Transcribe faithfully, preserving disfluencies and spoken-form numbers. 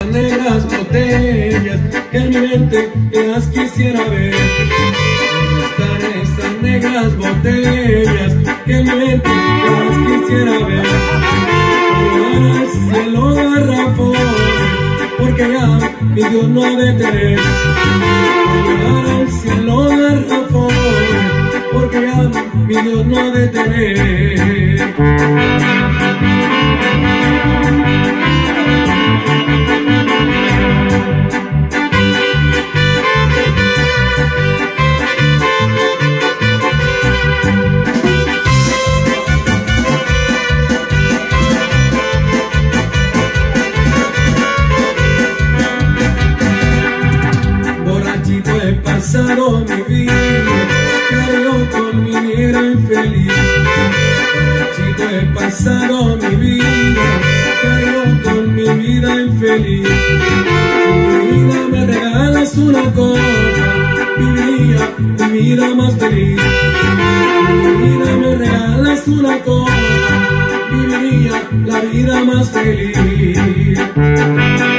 negras botellas que en mi mente las quisiera ver. ¿Dónde están estas negras botellas que en mi mente las quisiera ver? Llegar al cielo garrafón, porque ya mi Dios no ha de tener. Llegar al cielo garrafón, porque ya mi Dios no ha de tener. He pasado mi vida, cargo con mi negra infeliz. Borrachito he pasado mi vida, cargo con mi vida infeliz. Si mi vida me regalas una copa, viviría mi vida más feliz. Si mi vida me regalas una copa, viviría la vida más feliz.